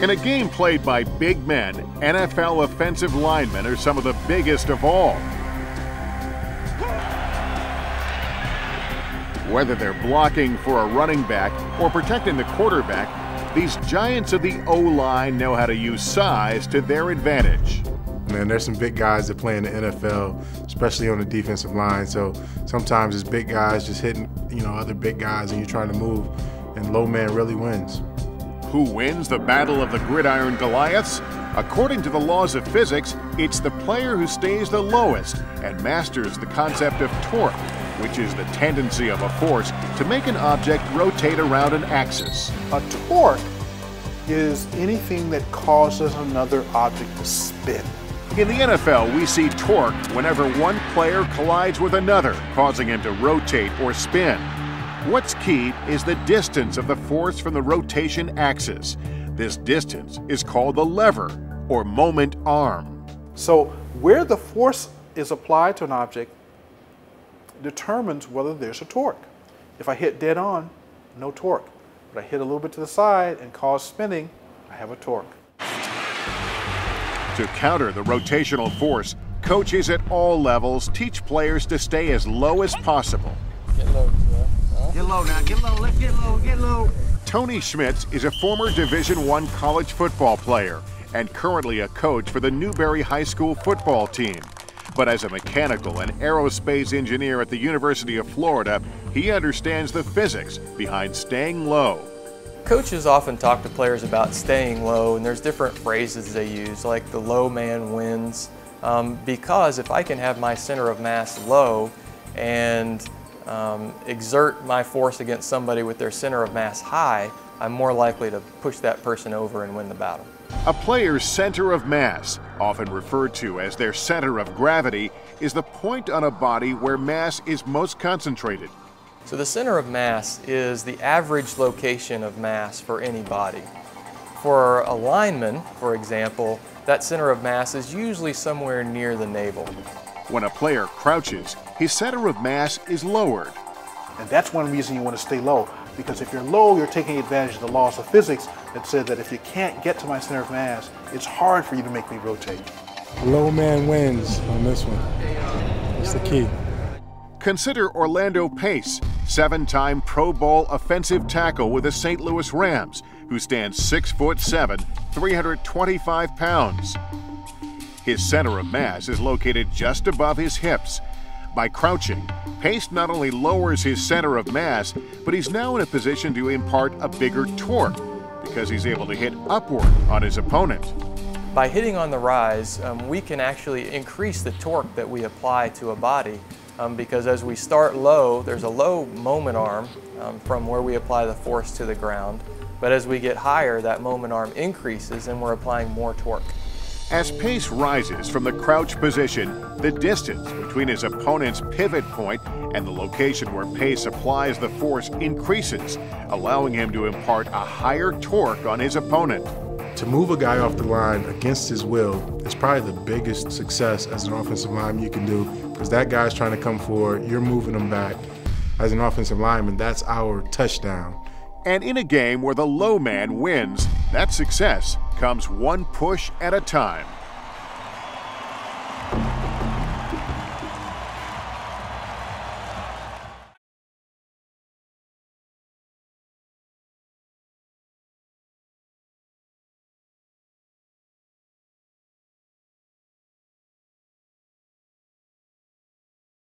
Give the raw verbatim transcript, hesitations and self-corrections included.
In a game played by big men, N F L offensive linemen are some of the biggest of all. Whether they're blocking for a running back or protecting the quarterback, these giants of the O-line know how to use size to their advantage. Man, there's some big guys that play in the N F L, especially on the defensive line. So sometimes it's big guys just hitting, you know, other big guys, and you're trying to move, and low man really wins. Who wins the battle of the gridiron Goliaths? According to the laws of physics, it's the player who stays the lowest and masters the concept of torque, which is the tendency of a force to make an object rotate around an axis. A torque is anything that causes another object to spin. In the N F L, we see torque whenever one player collides with another, causing him to rotate or spin. What's key is the distance of the force from the rotation axis. This distance is called the lever, or moment arm. So where the force is applied to an object determines whether there's a torque. If I hit dead on, no torque. But I hit a little bit to the side and cause spinning, I have a torque. To counter the rotational force, coaches at all levels teach players to stay as low as possible. Get low, sir. Huh? Get low now, get low, let's get low, get low. Tony Schmitz is a former Division One college football player and currently a coach for the Newberry High School football team. But as a mechanical and aerospace engineer at the University of Florida, he understands the physics behind staying low. Coaches often talk to players about staying low, and there's different phrases they use, like the low man wins, um, because if I can have my center of mass low and um, exert my force against somebody with their center of mass high, I'm more likely to push that person over and win the battle. A player's center of mass, often referred to as their center of gravity, is the point on a body where mass is most concentrated. So the center of mass is the average location of mass for any body. For a lineman, for example, that center of mass is usually somewhere near the navel. When a player crouches, his center of mass is lowered. And that's one reason you want to stay low, because if you're low, you're taking advantage of the laws of physics that said that if you can't get to my center of mass, it's hard for you to make me rotate. Low man wins on this one. That's the key. Consider Orlando Pace, seven-time Pro Bowl offensive tackle with the Saint Louis Rams, who stands six foot seven, three hundred twenty-five pounds. His center of mass is located just above his hips. By crouching, Pace not only lowers his center of mass, but he's now in a position to impart a bigger torque because he's able to hit upward on his opponent. By hitting on the rise, um, we can actually increase the torque that we apply to a body. Um, because as we start low, there's a low moment arm um, from where we apply the force to the ground. But as we get higher, that moment arm increases and we're applying more torque. As Pace rises from the crouch position, the distance between his opponent's pivot point and the location where Pace applies the force increases, allowing him to impart a higher torque on his opponent. To move a guy off the line against his will is probably the biggest success as an offensive lineman you can do, because that guy's trying to come forward, you're moving him back. As an offensive lineman, that's our touchdown. And in a game where the low man wins, that success comes one push at a time.